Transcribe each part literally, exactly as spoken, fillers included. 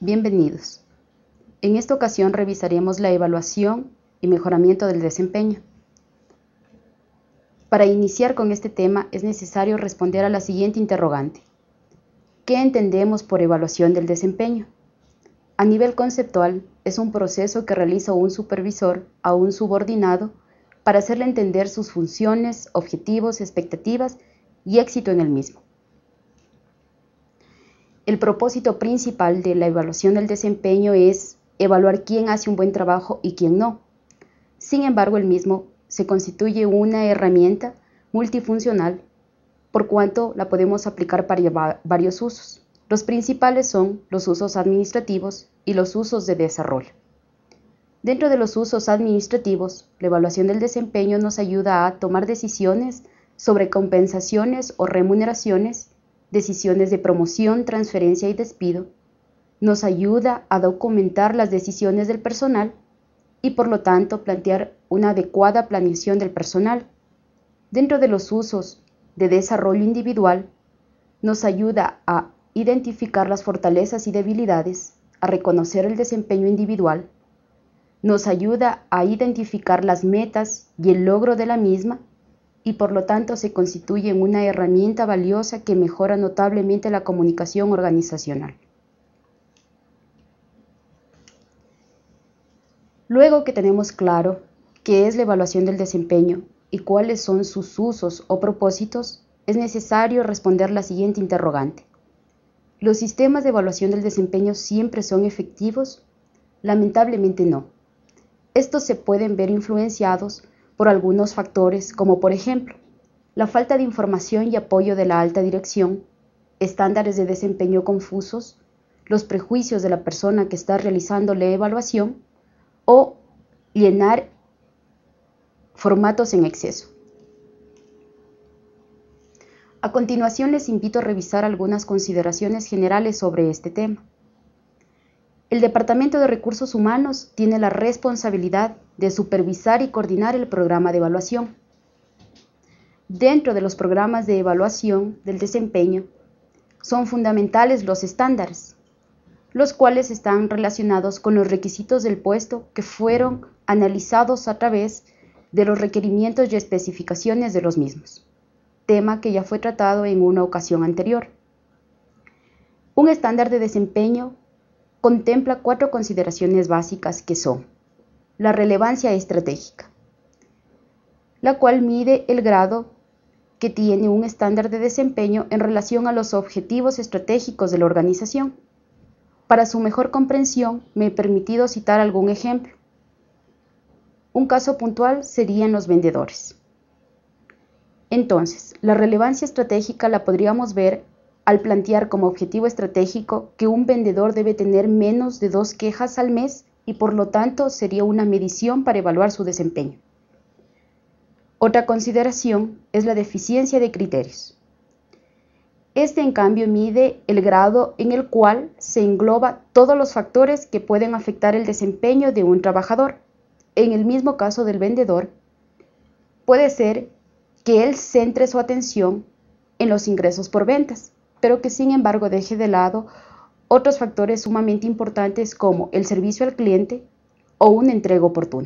Bienvenidos. En esta ocasión revisaremos la evaluación y mejoramiento del desempeño. Para iniciar con este tema es necesario responder a la siguiente interrogante. ¿Qué entendemos por evaluación del desempeño? A nivel conceptual, es un proceso que realiza un supervisor a un subordinado para hacerle entender sus funciones, objetivos, expectativas y éxito en el mismo. El propósito principal de la evaluación del desempeño es evaluar quién hace un buen trabajo y quién no. Sin embargo, el mismo se constituye una herramienta multifuncional por cuanto la podemos aplicar para varios usos. Los principales son los usos administrativos y los usos de desarrollo. Dentro de los usos administrativos, la evaluación del desempeño nos ayuda a tomar decisiones sobre compensaciones o remuneraciones, decisiones de promoción, transferencia y despido, nos ayuda a documentar las decisiones del personal y por lo tanto plantear una adecuada planeación del personal. Dentro de los usos de desarrollo individual, nos ayuda a identificar las fortalezas y debilidades, a reconocer el desempeño individual, nos ayuda a identificar las metas y el logro de la misma y por lo tanto se constituye en una herramienta valiosa que mejora notablemente la comunicación organizacional. Luego que tenemos claro qué es la evaluación del desempeño y cuáles son sus usos o propósitos, es necesario responder la siguiente interrogante. ¿Los sistemas de evaluación del desempeño siempre son efectivos? Lamentablemente no. Estos se pueden ver influenciados por algunos factores como por ejemplo, la falta de información y apoyo de la alta dirección, estándares de desempeño confusos, los prejuicios de la persona que está realizando la evaluación o llenar formatos en exceso. A continuación les invito a revisar algunas consideraciones generales sobre este tema. El Departamento de Recursos Humanos tiene la responsabilidad de supervisar y coordinar el programa de evaluación. Dentro de los programas de evaluación del desempeño, son fundamentales los estándares, los cuales están relacionados con los requisitos del puesto que fueron analizados a través de los requerimientos y especificaciones de los mismos, tema que ya fue tratado en una ocasión anterior. Un estándar de desempeño contempla cuatro consideraciones básicas que son la relevancia estratégica, la cual mide el grado que tiene un estándar de desempeño en relación a los objetivos estratégicos de la organización. Para su mejor comprensión, me he permitido citar algún ejemplo. Un caso puntual serían los vendedores. Entonces, la relevancia estratégica la podríamos ver al plantear como objetivo estratégico que un vendedor debe tener menos de dos quejas al mes y por lo tanto sería una medición para evaluar su desempeño. Otra consideración es la deficiencia de criterios. Este en cambio mide el grado en el cual se engloba todos los factores que pueden afectar el desempeño de un trabajador. En el mismo caso del vendedor, puede ser que él centre su atención en los ingresos por ventas, pero que sin embargo deje de lado otros factores sumamente importantes como el servicio al cliente o una entrega oportuna.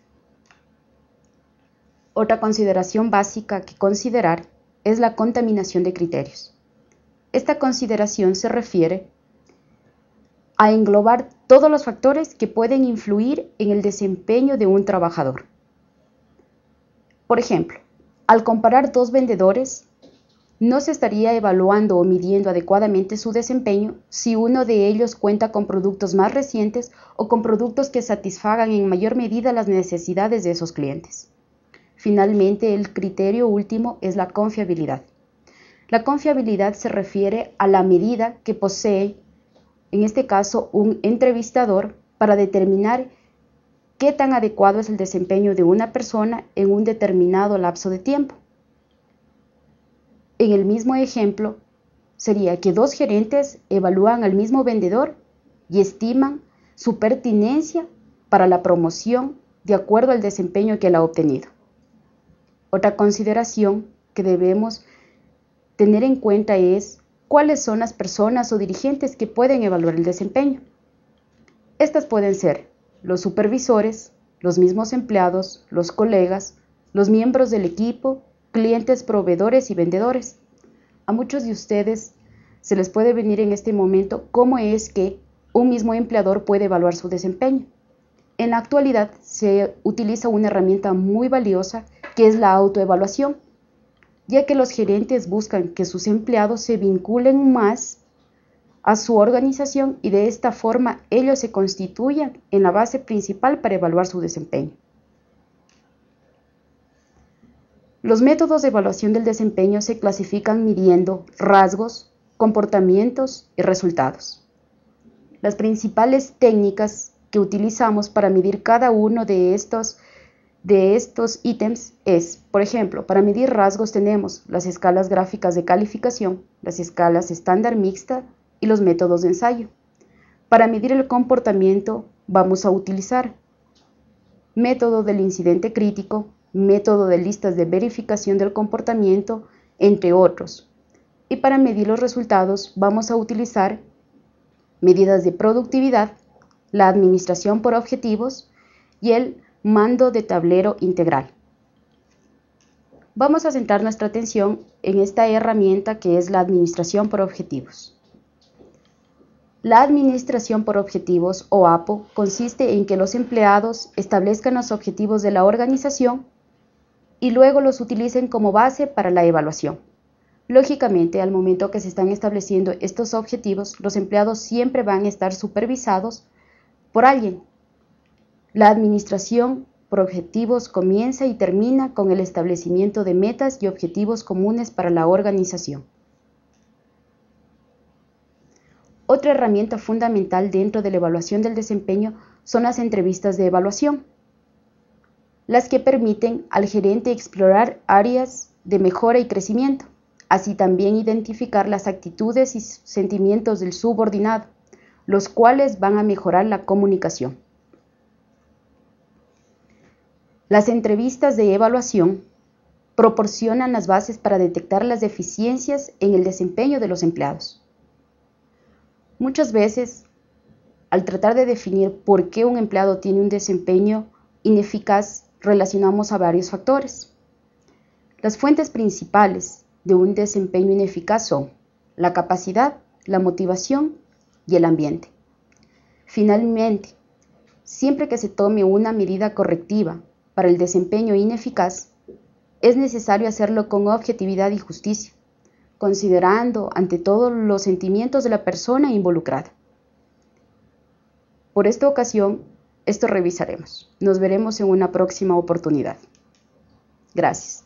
Otra consideración básica que considerar es la contaminación de criterios. Esta consideración se refiere a englobar todos los factores que pueden influir en el desempeño de un trabajador. Por ejemplo, al comparar dos vendedores, no se estaría evaluando o midiendo adecuadamente su desempeño si uno de ellos cuenta con productos más recientes o con productos que satisfagan en mayor medida las necesidades de esos clientes. Finalmente, el criterio último es la confiabilidad. La confiabilidad se refiere a la medida que posee, en este caso, un entrevistador para determinar qué tan adecuado es el desempeño de una persona en un determinado lapso de tiempo. En el mismo ejemplo, sería que dos gerentes evalúan al mismo vendedor y estiman su pertinencia para la promoción de acuerdo al desempeño que él ha obtenido. Otra consideración que debemos tener en cuenta es cuáles son las personas o dirigentes que pueden evaluar el desempeño. Estas pueden ser los supervisores, los mismos empleados, los colegas, los miembros del equipo, clientes, proveedores y vendedores. A muchos de ustedes se les puede venir en este momento cómo es que un mismo empleador puede evaluar su desempeño. En la actualidad se utiliza una herramienta muy valiosa que es la autoevaluación, ya que los gerentes buscan que sus empleados se vinculen más a su organización y de esta forma ellos se constituyan en la base principal para evaluar su desempeño. Los métodos de evaluación del desempeño se clasifican midiendo rasgos, comportamientos y resultados. Las principales técnicas que utilizamos para medir cada uno de estos, de estos ítems es, por ejemplo, para medir rasgos tenemos las escalas gráficas de calificación, las escalas estándar mixta y los métodos de ensayo. Para medir el comportamiento vamos a utilizar método del incidente crítico, método de listas de verificación del comportamiento, entre otros. Y para medir los resultados vamos a utilizar medidas de productividad, la administración por objetivos y el mando de tablero integral. Vamos a centrar nuestra atención en esta herramienta que es la administración por objetivos. La administración por objetivos, o A P O, consiste en que los empleados establezcan los objetivos de la organización y luego los utilicen como base para la evaluación. Lógicamente, al momento que se están estableciendo estos objetivos, los empleados siempre van a estar supervisados por alguien. La administración por objetivos comienza y termina con el establecimiento de metas y objetivos comunes para la organización. Otra herramienta fundamental dentro de la evaluación del desempeño son las entrevistas de evaluación, las que permiten al gerente explorar áreas de mejora y crecimiento, así también identificar las actitudes y sentimientos del subordinado, los cuales van a mejorar la comunicación. Las entrevistas de evaluación proporcionan las bases para detectar las deficiencias en el desempeño de los empleados. Muchas veces, al tratar de definir por qué un empleado tiene un desempeño ineficaz, relacionamos a varios factores. Las fuentes principales de un desempeño ineficaz son la capacidad, la motivación y el ambiente. Finalmente, siempre que se tome una medida correctiva para el desempeño ineficaz, es necesario hacerlo con objetividad y justicia, considerando ante todo los sentimientos de la persona involucrada. Por esta ocasión, esto revisaremos. Nos veremos en una próxima oportunidad. Gracias.